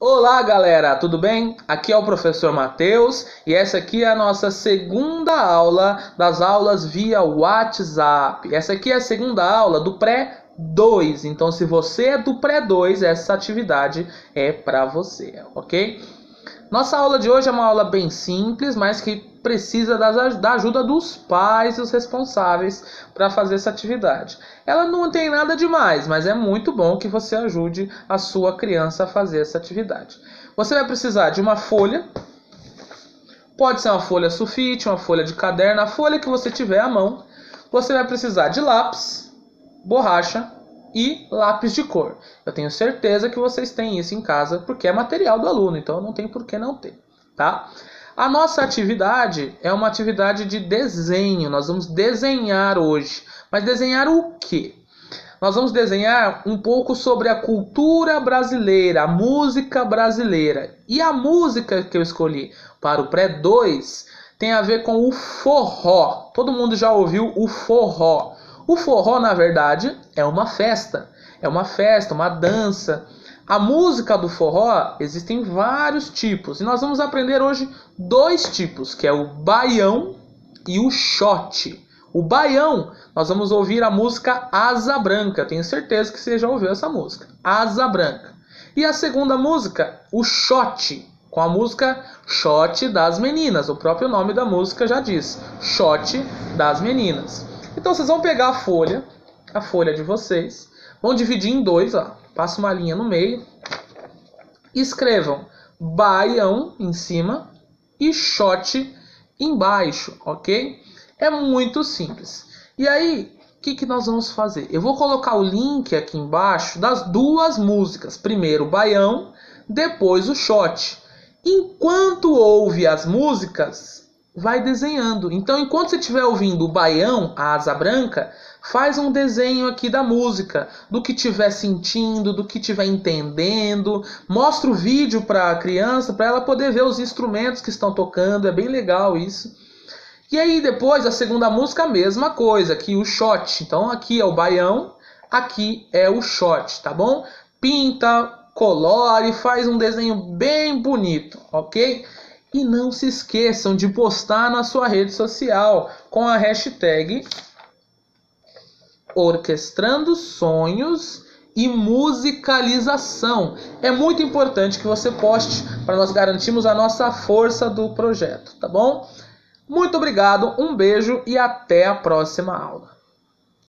Olá galera, tudo bem? Aqui é o professor Matheus e essa aqui é a nossa segunda aula das aulas via WhatsApp. Essa aqui é a segunda aula do Pré-2, então se você é do Pré-2, essa atividade é para você, ok? Nossa aula de hoje é uma aula bem simples, mas que precisa da ajuda dos pais e os responsáveis para fazer essa atividade. Ela não tem nada demais, mas é muito bom que você ajude a sua criança a fazer essa atividade. Você vai precisar de uma folha, pode ser uma folha sulfite, uma folha de caderno, a folha que você tiver à mão. Você vai precisar de lápis, borracha e lápis de cor. Eu tenho certeza que vocês têm isso em casa, porque é material do aluno, então não tem por que não ter, tá? A nossa atividade é uma atividade de desenho, nós vamos desenhar hoje. Mas desenhar o quê? Nós vamos desenhar um pouco sobre a cultura brasileira, a música brasileira. E a música que eu escolhi para o Pré-2 tem a ver com o forró. Todo mundo já ouviu o forró. O forró, na verdade, é uma festa, uma dança. A música do forró existem vários tipos e nós vamos aprender hoje dois tipos, que é o baião e o shot. O baião, nós vamos ouvir a música Asa Branca, tenho certeza que você já ouviu essa música, Asa Branca. E a segunda música, o shot, com a música Shot das Meninas, o próprio nome da música já diz, Shot das Meninas. Então vocês vão pegar a folha de vocês, vão dividir em dois, ó. Passa uma linha no meio, escrevam baião em cima e shot embaixo, ok? É muito simples. E aí, o que nós vamos fazer? Eu vou colocar o link aqui embaixo das duas músicas. Primeiro o baião, depois o shot. Enquanto ouve as músicas, vai desenhando. Então, enquanto você estiver ouvindo o baião, a Asa Branca, faz um desenho aqui da música, do que estiver sentindo, do que estiver entendendo. Mostra o vídeo para a criança, para ela poder ver os instrumentos que estão tocando. É bem legal isso. E aí depois, a segunda música, a mesma coisa. Aqui o shot. Então aqui é o baião, aqui é o shot, tá bom? Pinta, colore, faz um desenho bem bonito, ok? E não se esqueçam de postar na sua rede social com a hashtag Orquestrando Sonhos e Musicalização. É muito importante que você poste para nós garantirmos a nossa força do projeto, tá bom? Muito obrigado, um beijo e até a próxima aula.